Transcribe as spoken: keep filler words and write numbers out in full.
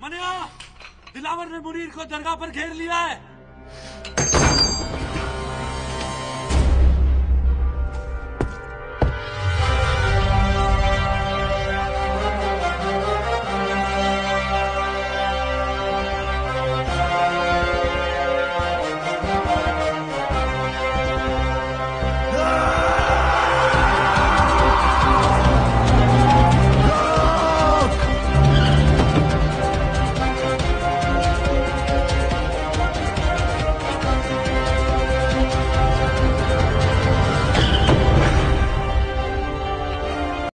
मनिया, दिलावर ने मुनीर को दरगाह पर घेर लिया है।